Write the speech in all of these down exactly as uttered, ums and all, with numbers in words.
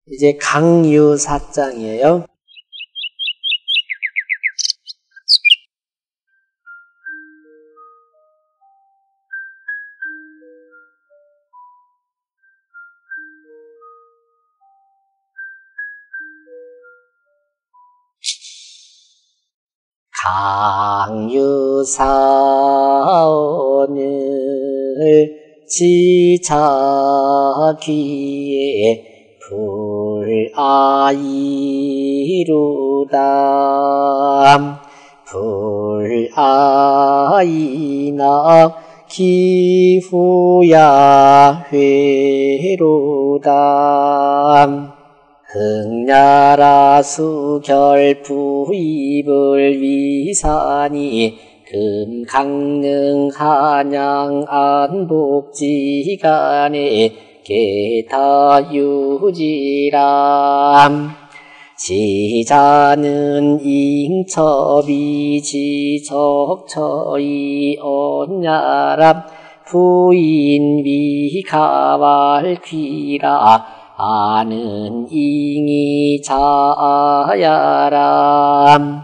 이제 강유사장이에요. 강유사오늘 지자귀에 불아이루다 불아이나 기후야 회로다 흑야라 수결부입을 위산이 금강릉 한양 안복지간에 개타유지람 지자는 잉첩이 지적처이 언야람 부인 위가왈귀라 아는 잉이 자야람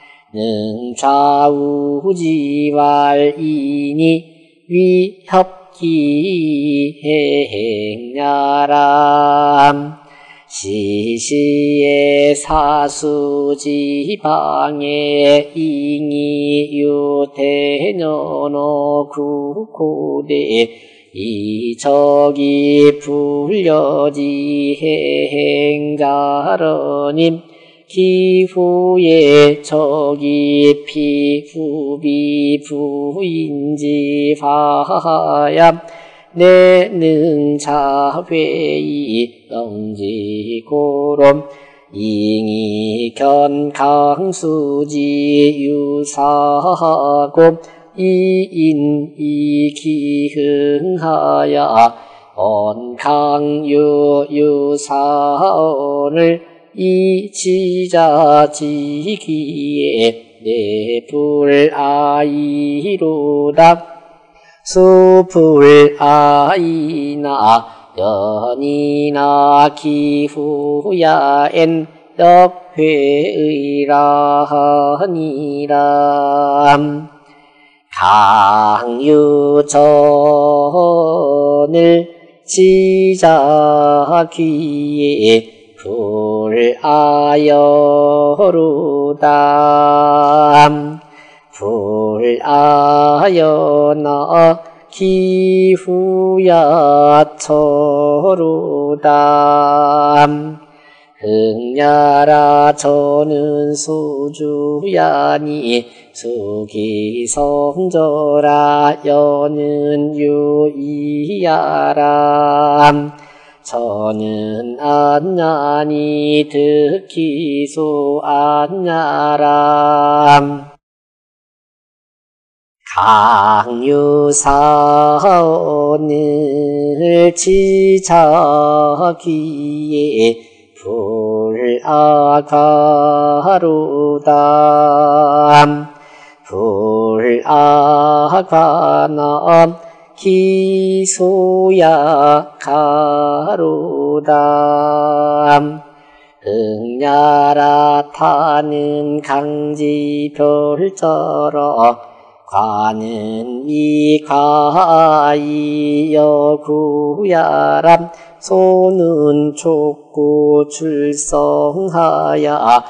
능좌우지왈이니 위협기 행야람 시시의 사수지방에 잉이 유태년어 구고대 이적이 불려지 행자러님 기후에 적이 피후비 부인지 화야 내능 자회이 영지고롬 잉이 견강수지 유사고 이인 이기흥하야 언강유 유사오늘 이지자지기에 내불아이로다 수불아이나 연이나 기후야엔 역회의라하니라 강유전을 지자귀에 불아여루다 불아여나 기후야 처루다 흑야라 저는 수주야니 수기성저라 여는 유이야람 저는 안냐니 듣기수 안냐람 강유사오늘 지자귀에 불아가루다 불아가나 기소야 가루다 흑야라 타는 강지별저러 과는 미가이여구야람 소는 촉구 출성하야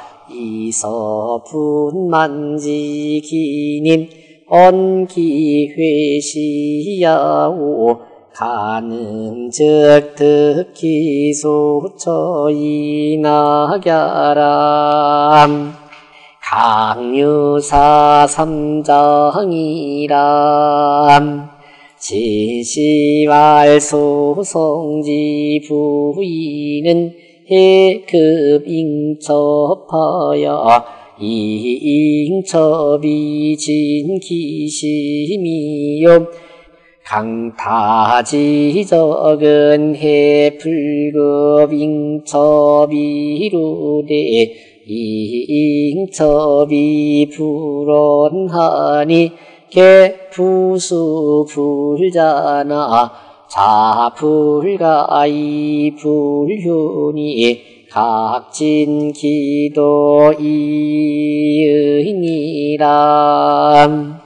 이서분만지기님 언기회시야오 가는 즉 득기소처이나갸람 강유사 삼장이람 지시왈소성지 부인은 해급잉첩하여 이잉첩이 진기심이요 강타지적은 해불급잉첩이루되 이잉첩이 불언하니 개푸수 불자나 자불가이 불효니 각진 기도이의니라.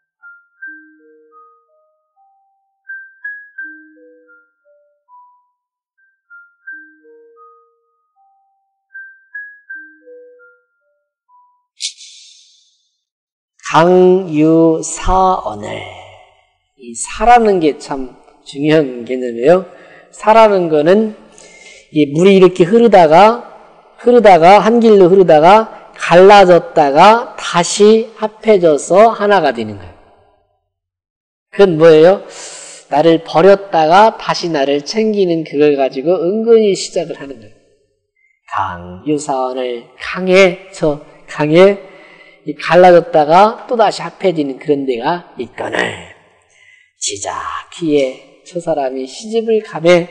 강유사언을, 이 사라는 게 참 중요한 개념이에요. 사라는 거는 이 물이 이렇게 흐르다가 흐르다가 한 길로 흐르다가 갈라졌다가 다시 합해져서 하나가 되는 거예요. 그건 뭐예요? 나를 버렸다가 다시 나를 챙기는 그걸 가지고 은근히 시작을 하는 거예요. 강유사언을, 강에 저 강에 갈라졌다가 또다시 합해지는 그런 데가 있거늘 지자귀에 저 사람이 시집을 가매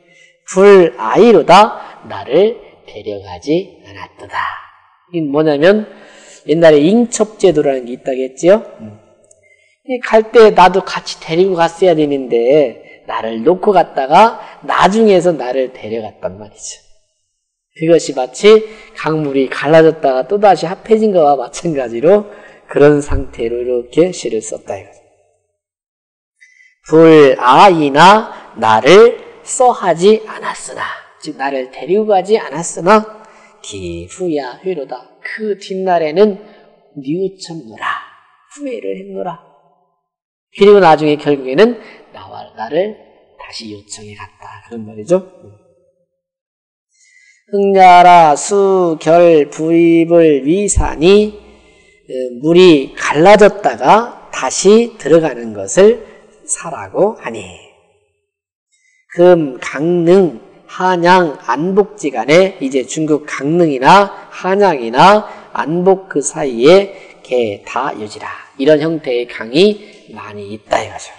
불아이로다 나를 데려가지 않았도다. 이게 뭐냐면 옛날에 잉첩제도라는 게 있다고 했지요. 갈 때 나도 같이 데리고 갔어야 되는데 나를 놓고 갔다가 나중에서 나를 데려갔단 말이죠. 그것이 마치 강물이 갈라졌다가 또다시 합해진 것과 마찬가지로 그런 상태로 이렇게 시를 썼다 이거죠. 불아이나 나를 써하지 않았으나, 즉 나를 데리고 가지 않았으나 기후야 회로다. 그 뒷날에는 뉘우쳤노라, 후회를 했노라. 그리고 나중에 결국에는 나와 나를 다시 요청해 갔다, 그런 말이죠. 흥야라 수결 부입을 위산이, 물이 갈라졌다가 다시 들어가는 것을 사라고 하니, 금 강릉 한양 안복지간에 이제 중국 강릉이나 한양이나 안복 그 사이에 개 다 유지라, 이런 형태의 강이 많이 있다 이거죠.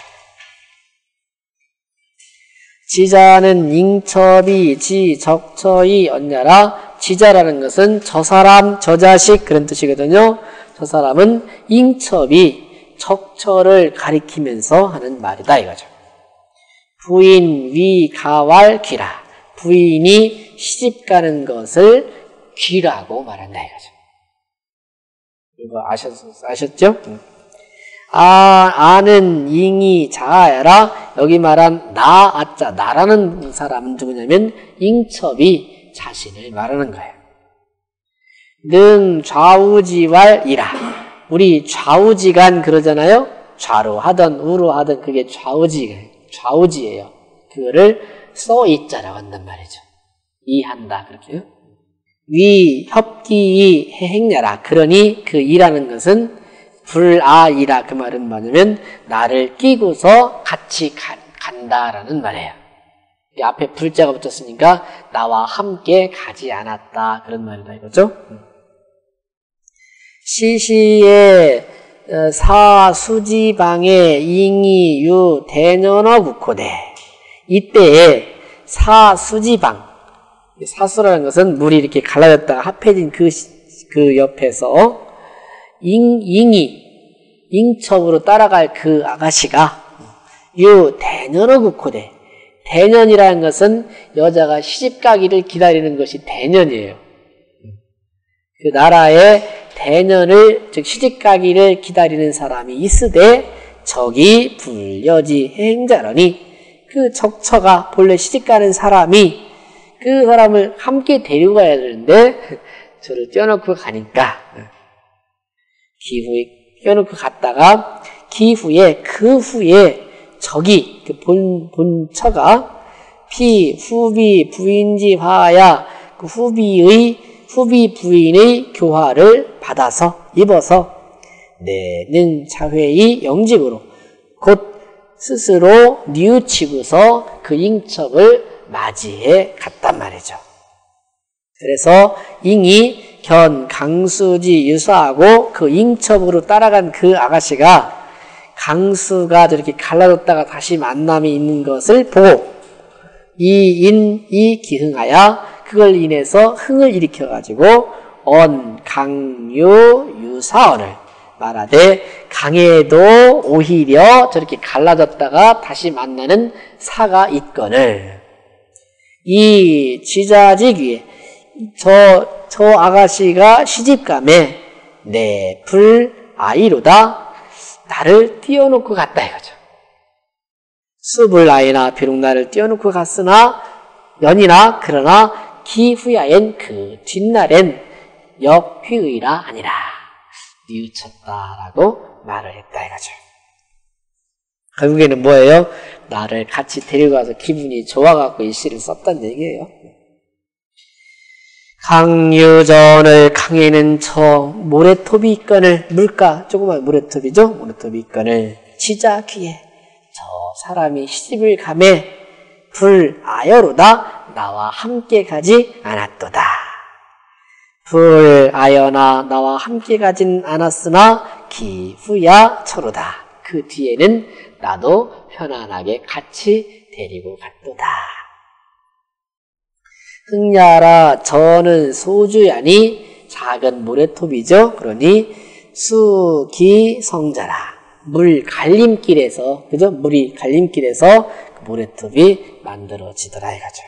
지자는 잉첩이 지 적처이 언냐라. 지자라는 것은 저 사람 저 자식 그런 뜻이거든요. 저 사람은 잉첩이 적처를 가리키면서 하는 말이다 이거죠. 부인 위 가왈 귀라. 부인이 시집가는 것을 귀라고 말한다 이거죠. 이거 아셨, 아셨죠? 아, 아는 잉이 자아야라. 여기 말한 나, 아자, 나라는 사람은 누구냐면 잉첩이 자신을 말하는 거예요. 능 좌우지왈이라. 우리 좌우지간 그러잖아요. 좌로 하든 우로 하든 그게 좌우지, 좌우지예요. 그거를 써이자라고 한단 말이죠. 이한다 그렇게요. 위 협기이 해행야라. 그러니 그 이라는 것은 불아이라, 그 말은 뭐냐면 나를 끼고서 같이 가, 간다라는 말이에요. 앞에 불자가 붙었으니까 나와 함께 가지 않았다, 그런 말이다 이거죠. 시시의 사수지방에 잉이유 대년어 국호대. 이때에 사수지방, 사수라는 것은 물이 이렇게 갈라졌다가 합해진 그, 그 옆에서 잉, 잉이, 잉첩으로 따라갈 그 아가씨가 유 대년어 국호대. 대년이라는 것은 여자가 시집가기를 기다리는 것이 대년이에요. 그 나라에 대년을, 즉 시집가기를 기다리는 사람이 있으되 저기 불여지 해행자라니, 그 적처가 본래 시집가는 사람이 그 사람을 함께 데리고 가야 되는데 저를 떼어놓고 가니까 기후에 껴놓고 갔다가 기후에 그 후에 적이 그 본, 본처가 피 후비 부인지 화야, 그 후비의 후비 부인의 교화를 받아서 입어서 내능 차회의 영직으로 곧 스스로 뉘우치고서 그 잉첩을 맞이해 갔단 말이죠. 그래서 잉이 견 강수지 유사하고 그 잉첩으로 따라간 그 아가씨가 강수가 저렇게 갈라졌다가 다시 만남이 있는 것을 보고 이 인, 이 기흥하여 그걸 인해서 흥을 일으켜가지고 언, 강유, 유사언을 말하되 강에도 오히려 저렇게 갈라졌다가 다시 만나는 사가 있거늘 이 지자직 위에 저, 저 아가씨가 시집감에 내 불 아이로다 나를 띄워놓고 갔다 이거죠. 수불 아이나 비록 나를 띄워놓고 갔으나 연이나 그러나 기후야엔 그 뒷날엔 역휘의라 아니라 뉘우쳤다라고 말을 했다 이거죠. 결국에는 뭐예요? 나를 같이 데리고 가서 기분이 좋아갖고 이 시를 썼단 얘기예요. 강유전을 강에는 저 모래톱이 있거늘 물가 조그만 모래톱이죠. 모래톱이 있거늘 지자 귀에 저 사람이 시집을 가매 불아여로다 나와 함께 가지 않았도다. 불아여나 나와 함께 가진 않았으나 기후야 처로다. 그 뒤에는 나도 편안하게 같이 데리고 갔도다. 흥야라 저는 소주야니 작은 모래톱이죠. 그러니 수기성자라 물 갈림길에서 그죠? 물이 갈림길에서 그 모래톱이 만들어지더라 이거죠.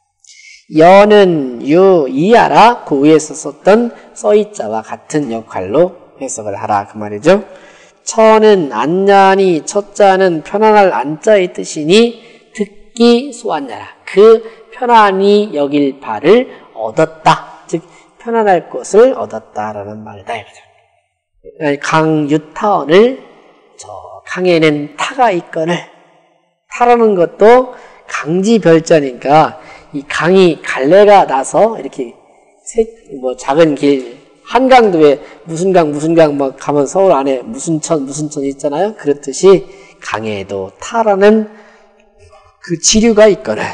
여는 유 이하라 그 위에서 썼던 써이자와 같은 역할로 해석을 하라 그 말이죠. 처는 안냐니 첫자는 편안할 안자의 뜻이니 듣기 소안냐라 그 편안히 여길 바를 얻었다. 즉 편안할 것을 얻었다라는 말이다 이거죠. 강유타원을 저 강에는 타가 있거늘 타라는 것도 강지별자니까 이 강이 갈래가 나서 이렇게 세, 뭐 작은 길 한강도에 무슨 강 무슨 강 막 가면 서울 안에 무슨 천 무슨 천 있잖아요. 그렇듯이 강에도 타라는 그 지류가 있거늘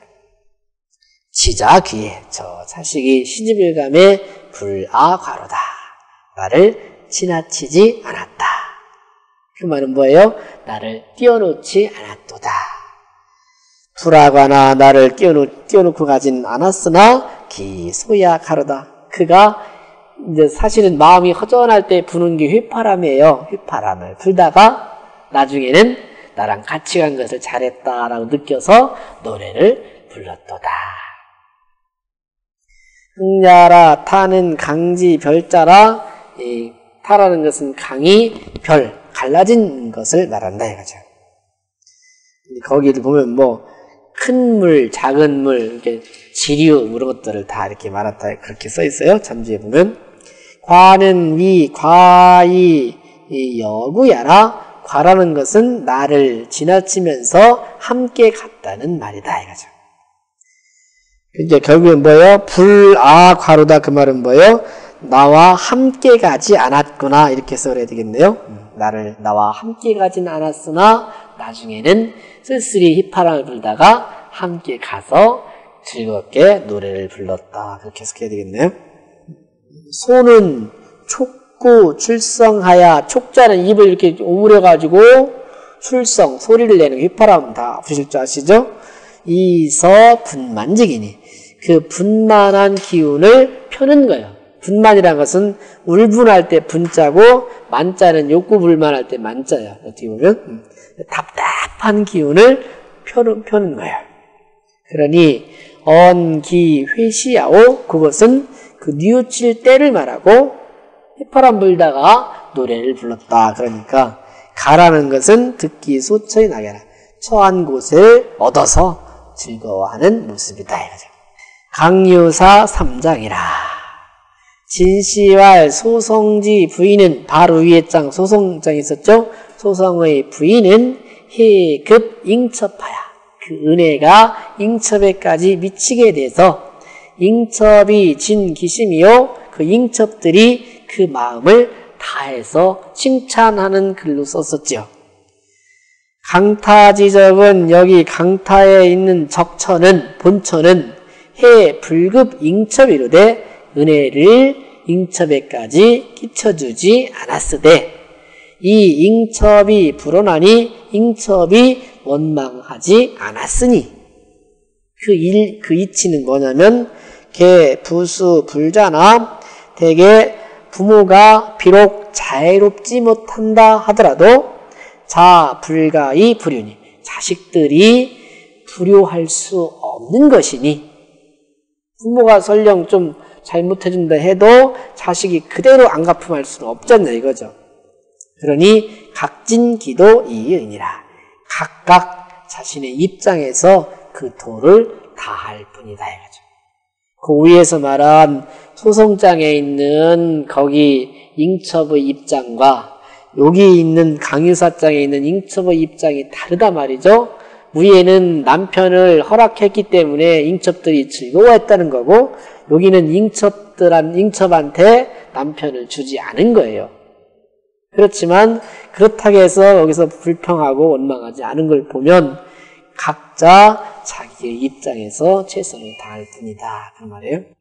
지자 귀에 저 자식이 시집을 가매 불아과로다. 나를 지나치지 않았다. 그 말은 뭐예요? 나를 띄워놓지 않았도다. 불아과나 나를 띄워놓, 띄워놓고 가진 않았으나 기소야 가로다. 그가 이제 사실은 마음이 허전할 때 부는 게 휘파람이에요. 휘파람을 불다가 나중에는 나랑 같이 간 것을 잘했다라고 느껴서 노래를 불렀도다. 흥야라 타는 강지 별자라 이 타라는 것은 강이 별 갈라진 것을 말한다 이거죠. 거기를 보면 뭐 큰 물, 작은 물, 이렇게 지류 이런 것들을 다 이렇게 말한다 그렇게 써 있어요. 잠주에 보면 과는 위 과이 여구야라 과라는 것은 나를 지나치면서 함께 갔다는 말이다 이거죠. 이제 결국엔 뭐예요? 불아과로다 그 말은 뭐예요? 나와 함께 가지 않았구나 이렇게 써야 되겠네요. 나를 나와 함께 가진 않았으나 나중에는 쓸쓸히 휘파람을 불다가 함께 가서 즐겁게 노래를 불렀다 그렇게 해석해야 되겠네요. 소는 촉구 출성하야 촉자는 입을 이렇게 오므려 가지고 출성 소리를 내는 휘파람 다 부실 줄 아시죠? 이서 분만직이니 그 분만한 기운을 펴는 거예요. 분만이라는 것은 울분할 때 분자고 만자는 욕구불만할 때 만자예요. 어떻게 보면 답답한 기운을 펴는, 펴는 거예요. 그러니 언기회시야오 그것은 그 뉘우칠 때를 말하고 휘파람 불다가 노래를 불렀다. 그러니까 가라는 것은 듣기 소처에 나게라 처한 곳을 얻어서 즐거워하는 모습이다 이거죠. 강유사 삼장이라 진시왈 소성지 부인은 바로 위에 장 소성장이 있었죠. 소성의 부인은 해급 잉첩하야 그 은혜가 잉첩에까지 미치게 돼서 잉첩이 진 기심이요 그 잉첩들이 그 마음을 다해서 칭찬하는 글로 썼었죠. 강타지적은 여기 강타에 있는 적처는 본처는 해 불급 잉첩이로되 은혜를 잉첩에까지 끼쳐주지 않았으되 이 잉첩이 불어나니 잉첩이 원망하지 않았으니 그 일, 그 이치는 뭐냐면 개, 부수, 불자나 대개 부모가 비록 자애롭지 못한다 하더라도 자 불가의 불효니 자식들이 불효할 수 없는 것이니 부모가 설령 좀 잘못해준다 해도 자식이 그대로 안 갚음할 수는 없잖아요 이거죠. 그러니 각진기도 이의니라. 각각 자신의 입장에서 그 도를 다할 뿐이다 이거죠. 그 위에서 말한 소송장에 있는 거기 잉첩의 입장과 여기 있는 강유사장에 있는 잉첩의 입장이 다르다 말이죠. 위에는 남편을 허락했기 때문에 잉첩들이 즐거워했다는 거고 여기는 잉첩들한 잉첩한테 남편을 주지 않은 거예요. 그렇지만 그렇다고 해서 여기서 불평하고 원망하지 않은 걸 보면 각자 자기의 입장에서 최선을 다할 뿐이다 그 말이에요.